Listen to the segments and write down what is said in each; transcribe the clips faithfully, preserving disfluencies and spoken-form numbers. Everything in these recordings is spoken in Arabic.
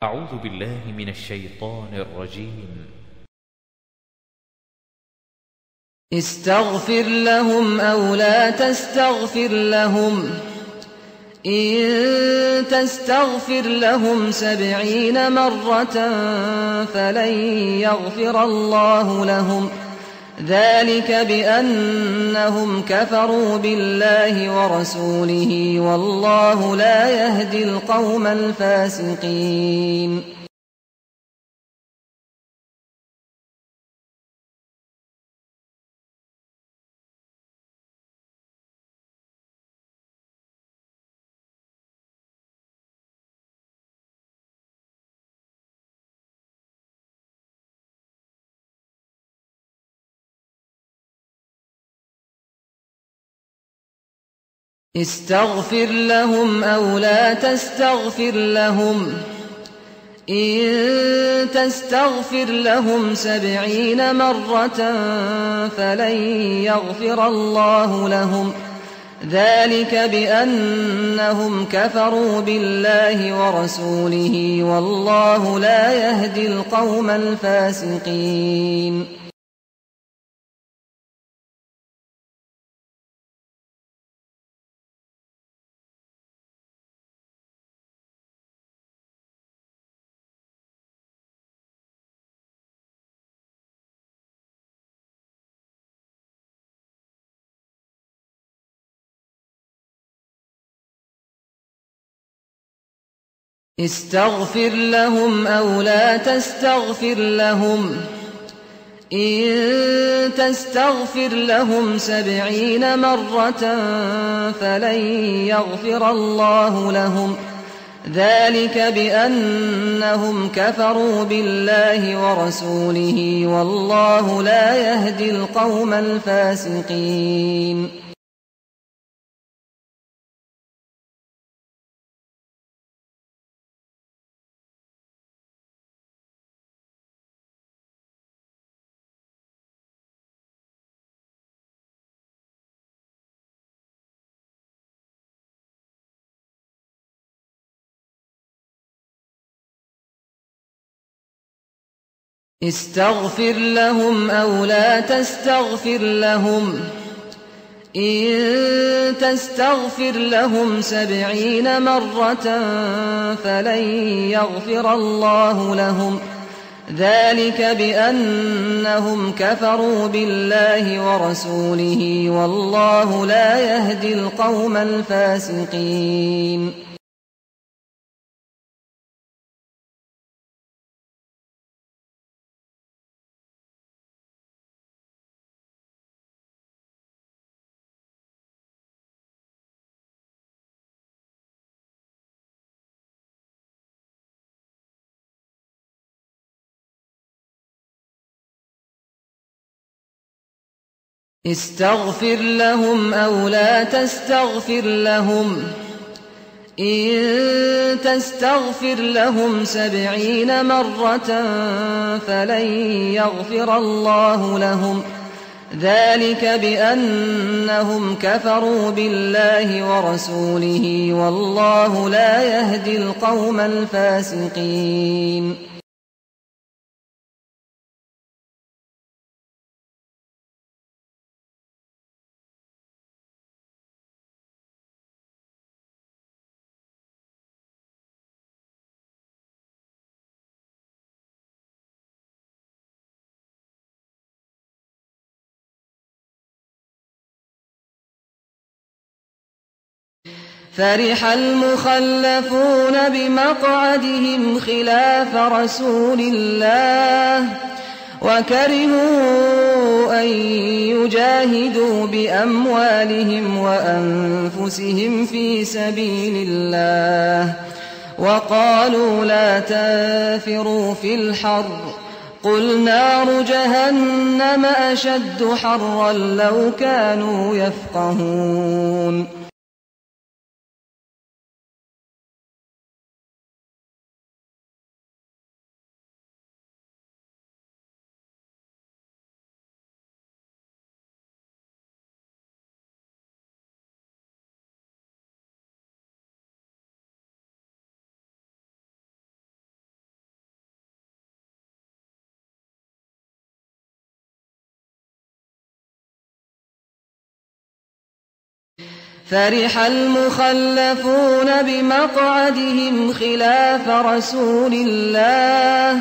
أعوذ بالله من الشيطان الرجيم. استغفر لهم أو لا تستغفر لهم إن تستغفر لهم سبعين مرة فلن يغفر الله لهم ذلك بأنهم كفروا بالله ورسوله والله لا يهدي القوم الفاسقين. استغفر لهم أو لا تستغفر لهم إن تستغفر لهم سبعين مرة فلن يغفر الله لهم ذلك بأنهم كفروا بالله ورسوله والله لا يهدي القوم الفاسقين. استغفر لهم أو لا تستغفر لهم إن تستغفر لهم سبعين مرة فلن يغفر الله لهم ذلك بأنهم كفروا بالله ورسوله والله لا يهدي القوم الفاسقين. استغفر لهم أو لا تستغفر لهم إن تستغفر لهم سبعين مرة فلن يغفر الله لهم ذلك بأنهم كفروا بالله ورسوله والله لا يهدي القوم الفاسقين. استغفر لهم أو لا تستغفر لهم إن تستغفر لهم سبعين مرة فلن يغفر الله لهم ذلك بأنهم كفروا بالله ورسوله والله لا يهدي القوم الفاسقين. فرح المخلفون بمقعدهم خلاف رسول الله وكرهوا أن يجاهدوا بأموالهم وأنفسهم في سبيل الله وقالوا لا تنفروا في الحر قل نار جهنم أشد حرا لو كانوا يفقهون. فرح المخلفون بمقعدهم خلاف رسول الله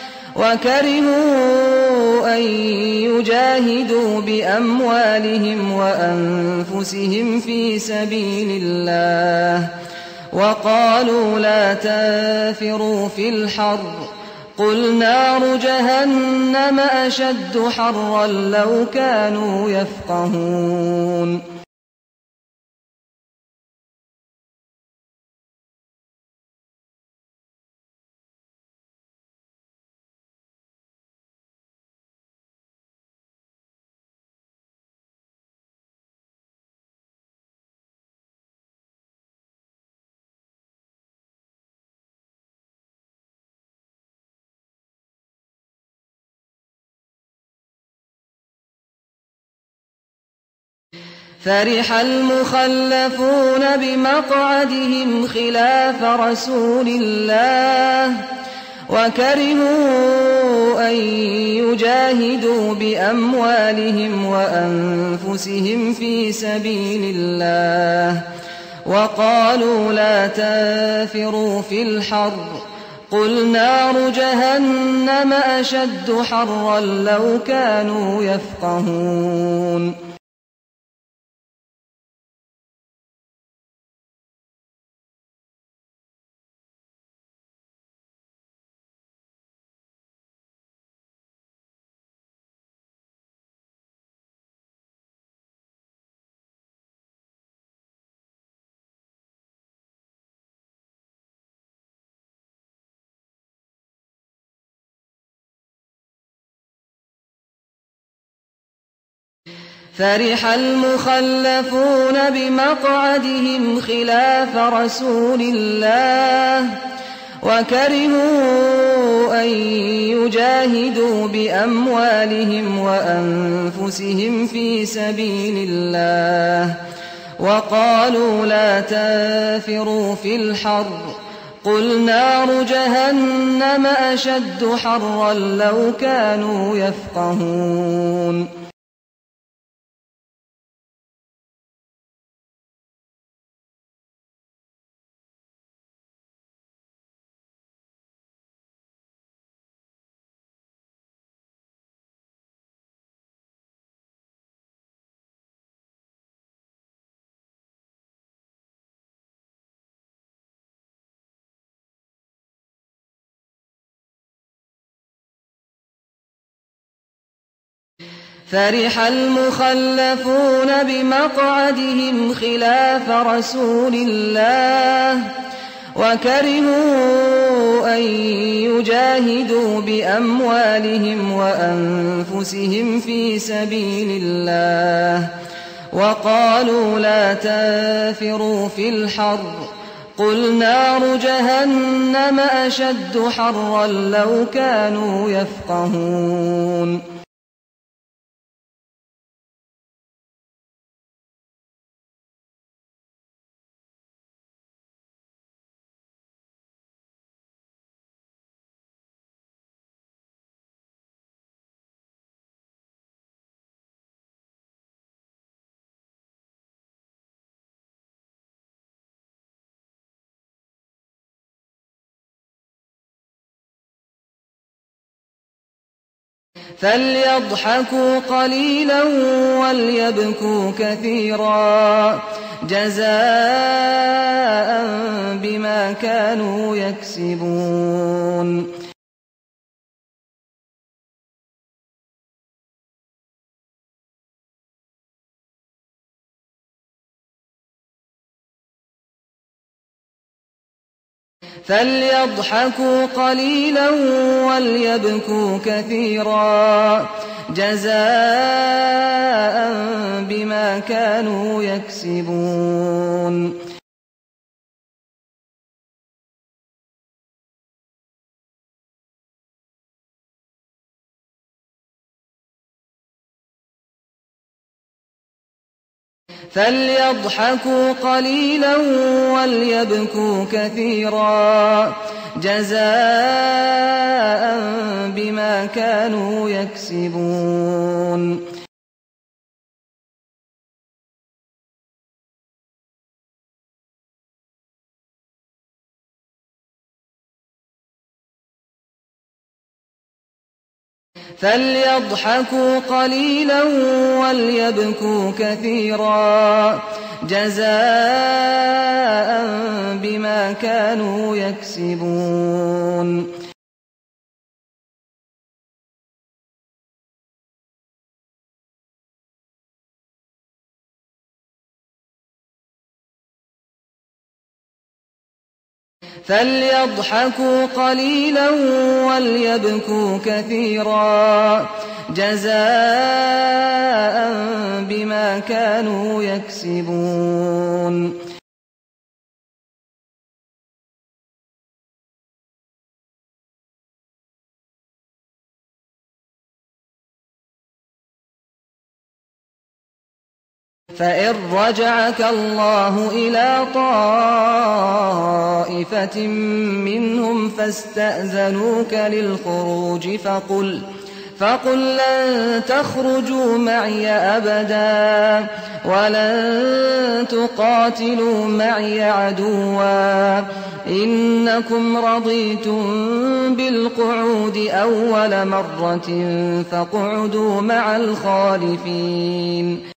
وكرهوا أن يجاهدوا بأموالهم وأنفسهم في سبيل الله وقالوا لا تنفروا في الحر قل نار جهنم أشد حرا لو كانوا يفقهون فرح المخلفون بمقعدهم خلاف رسول الله وكرهوا أن يجاهدوا بأموالهم وأنفسهم في سبيل الله وقالوا لا تنفروا في الحر قل نار جهنم أشد حرا لو كانوا يفقهون فرح المخلفون بمقعدهم خلاف رسول الله وكرهوا أن يجاهدوا بأموالهم وأنفسهم في سبيل الله وقالوا لا تنفروا في الحر قل نار جهنم أشد حرا لو كانوا يفقهون فرح المخلفون بمقعدهم خلاف رسول الله وكرهوا أن يجاهدوا بأموالهم وأنفسهم في سبيل الله وقالوا لا تنفروا في الحر قل نار جهنم أشد حرا لو كانوا يفقهون فليضحكوا قليلا وليبكوا كثيرا جزاء بما كانوا يكسبون فليضحكوا قليلا وليبكوا كثيرا جزاء بما كانوا يكسبون فليضحكوا قليلا وليبكوا كثيرا جزاء بما كانوا يكسبون فليضحكوا قليلا وليبكوا كثيرا جزاء بما كانوا يكسبون فليضحكوا قليلا وليبكوا كثيرا جزاء بما كانوا يكسبون فإن رجعك الله إلى طائفة منهم فاستأذنوك للخروج فقل فقل لن تخرجوا معي أبدا ولن تقاتلوا معي عدوا إنكم رضيتم بالقعود أول مرة فاقعدوا مع الخالفين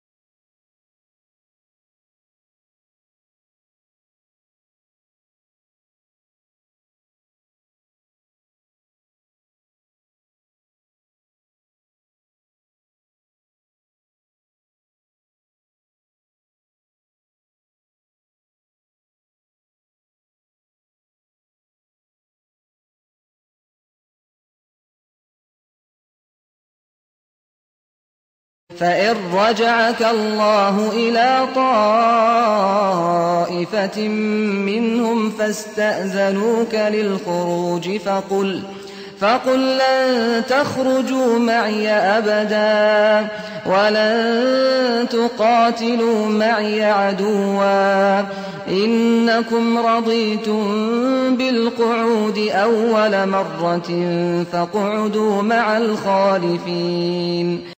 فإن رجعك الله إلى طائفة منهم فاستأذنوك للخروج فقل فقل لن تخرجوا معي أبدا ولن تقاتلوا معي عدوا إنكم رضيتم بالقعود أول مرة فاقعدوا مع الخالفين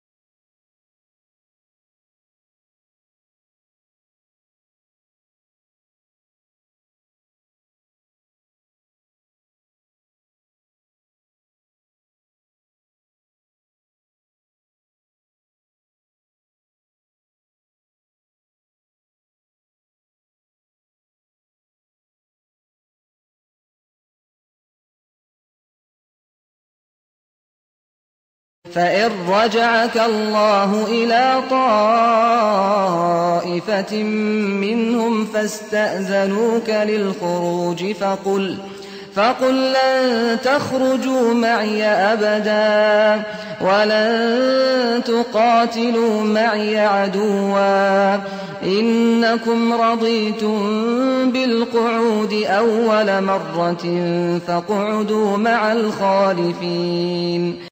فإن رجعك الله إلى طائفة منهم فاستأذنوك للخروج فقل فقل لن تخرجوا معي أبدا ولن تقاتلوا معي عدوا إنكم رضيتم بالقعود أول مرة فاقعدوا مع الخالفين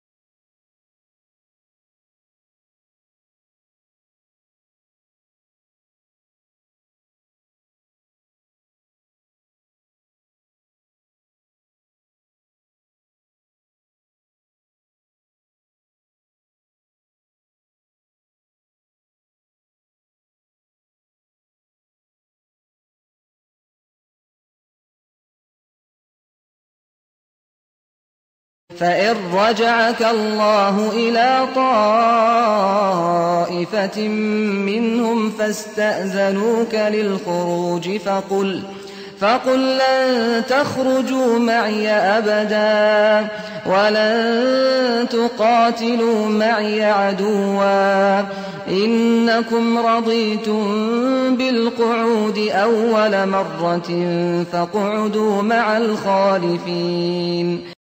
فإن رجعك الله إلى طائفة منهم فاستأذنوك للخروج فقل فقل لن تخرجوا معي أبدا ولن تقاتلوا معي عدوا إنكم رضيتم بالقعود أول مرة فاقعدوا مع الخالفين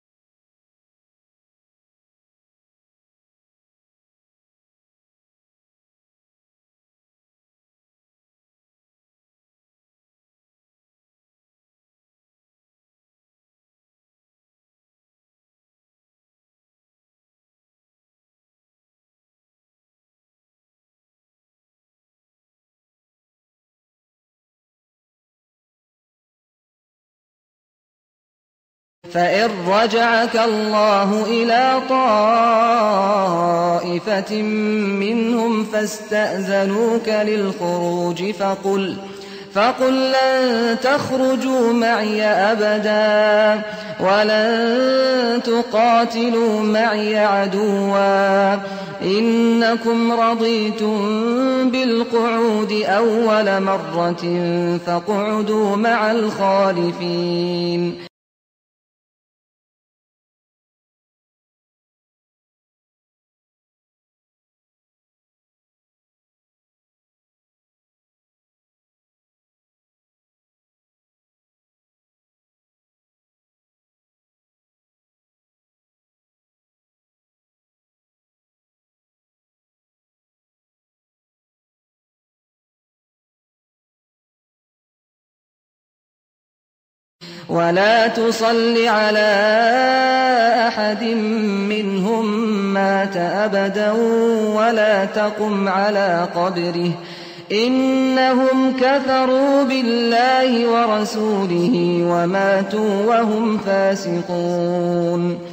فإن رجعك الله إلى طائفة منهم فاستأذنوك للخروج فقل فقل لن تخرجوا معي أبدا ولن تقاتلوا معي عدوا إنكم رضيتم بالقعود أول مرة فاقعدوا مع الخالفين. ولا تصل على أحد منهم مات أبدا ولا تقم على قبره إنهم كفروا بالله ورسوله وماتوا وهم فاسقون.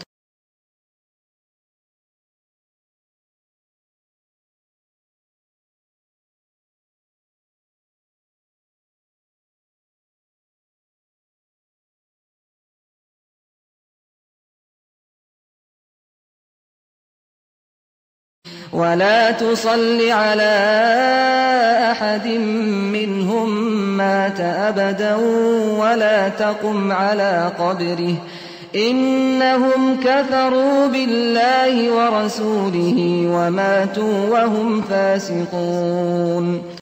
ولا تصل على أحد منهم مات أبدا ولا تقم على قبره إنهم كفروا بالله ورسوله وماتوا وهم فاسقون.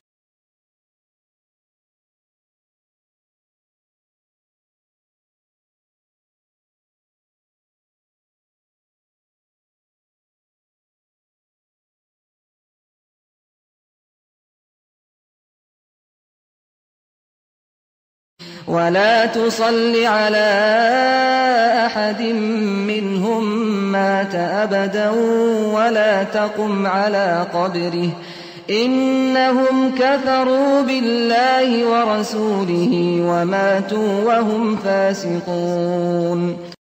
ولا تصل على أحد منهم مات أبدا ولا تقم على قبره إنهم كفروا بالله ورسوله وماتوا وهم فاسقون.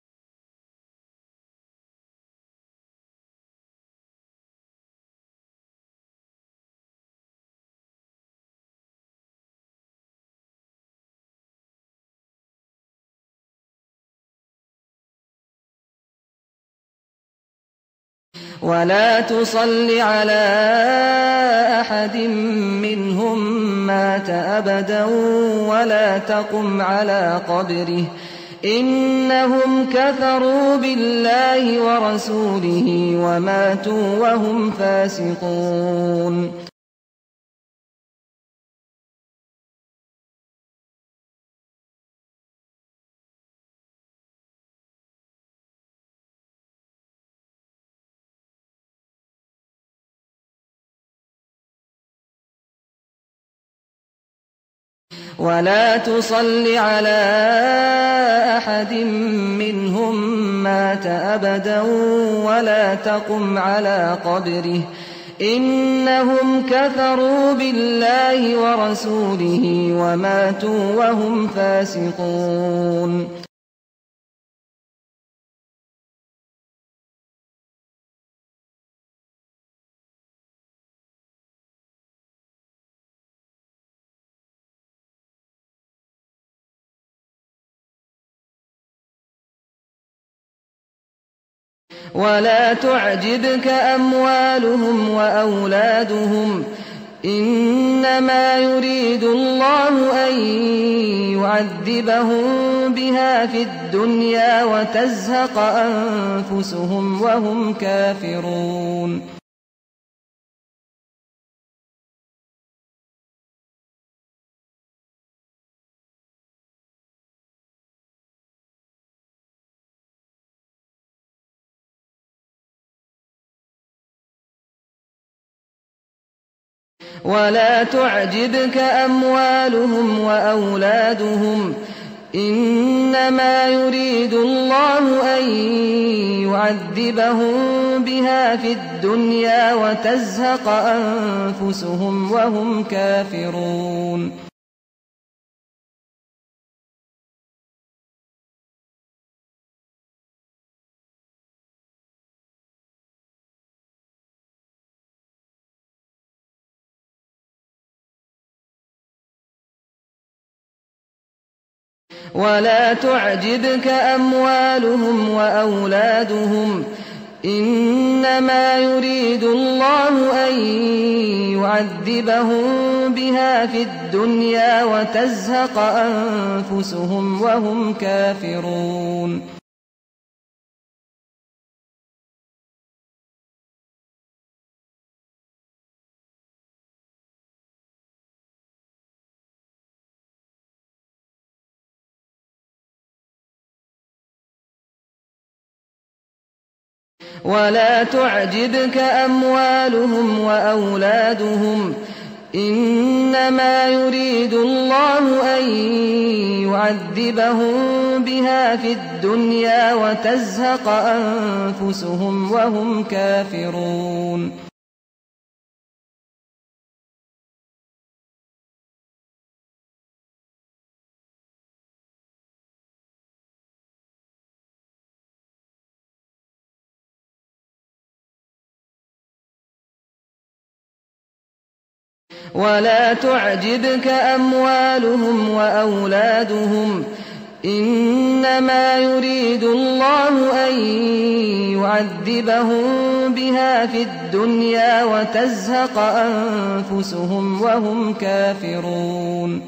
ولا تصل على أحد منهم مات أبدا ولا تقم على قبره إنهم كفروا بالله ورسوله وماتوا وهم فاسقون. ولا تصل على أحد منهم مات أبدا ولا تقم على قبره إنهم كفروا بالله ورسوله وماتوا وهم فاسقون. ولا تعجبك أموالهم وأولادهم إنما يريد الله أن يعذبهم بها في الدنيا وتزهق أنفسهم وهم كافرون. ولا تعجبك أموالهم وأولادهم إنما يريد الله أن يعذبهم بها في الدنيا وتزهق أنفسهم وهم كافرون. ولا تعجبك أموالهم وأولادهم إنما يريد الله أن يعذبهم بها في الدنيا وتزهق أنفسهم وهم كافرون ولا تعجبك أموالهم وأولادهم إنما يريد الله أن يعذبهم بها في الدنيا وتزهق أنفسهم وهم كافرون ولا تعجبك أموالهم وأولادهم إنما يريد الله أن يعذبهم بها في الدنيا وتزهق أنفسهم وهم كافرون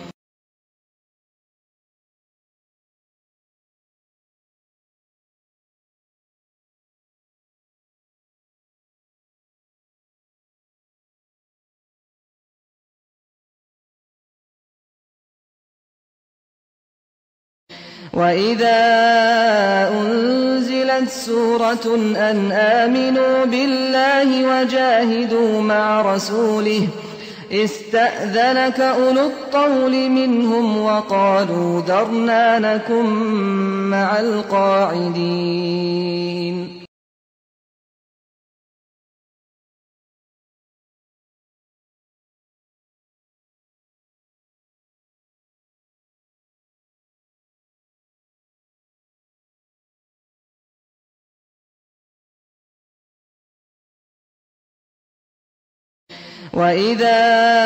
وإذا أنزلت سورة أن آمنوا بالله وجاهدوا مع رسوله استأذنك أولو الطول منهم وقالوا ذرنا نكن مع القاعدين وإذا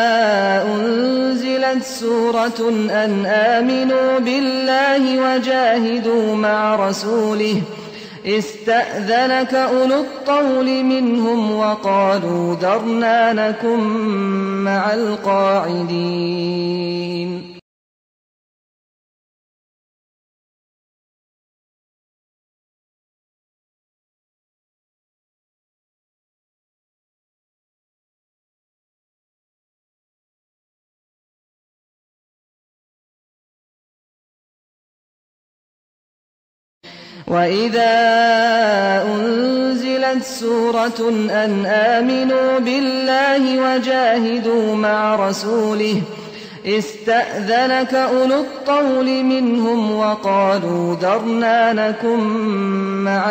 أنزلت سورة أن آمنوا بالله وجاهدوا مع رسوله استأذنك أولو الطول منهم وقالوا ذرنا نكن مع القاعدين وإذا أنزلت سورة أن آمنوا بالله وجاهدوا مع رسوله استأذنك أولو الطول منهم وقالوا ذرنا نكن مع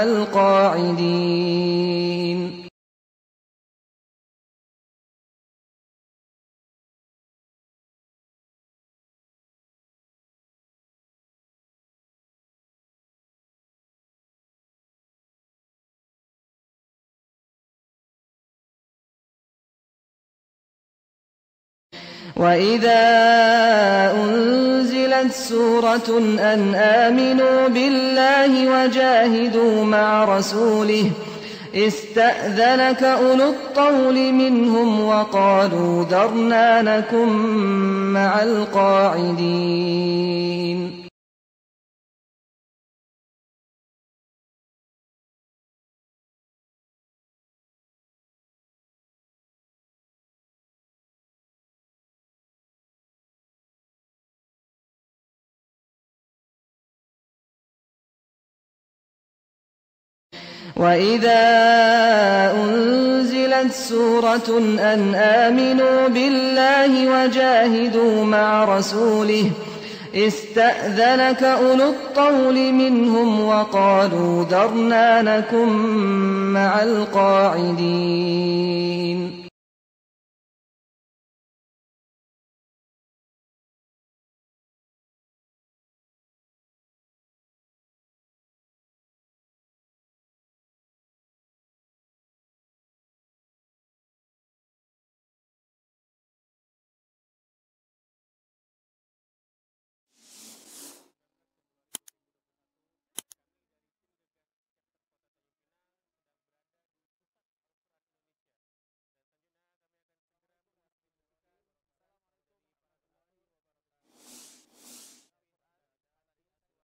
القاعدين وإذا أنزلت سورة أن آمنوا بالله وجاهدوا مع رسوله استأذنك أولو الطول منهم وقالوا ذرنا نكن مع القاعدين وإذا أنزلت سورة أن آمنوا بالله وجاهدوا مع رسوله استأذنك أولو الطول منهم وقالوا ذرنا نكن مع القاعدين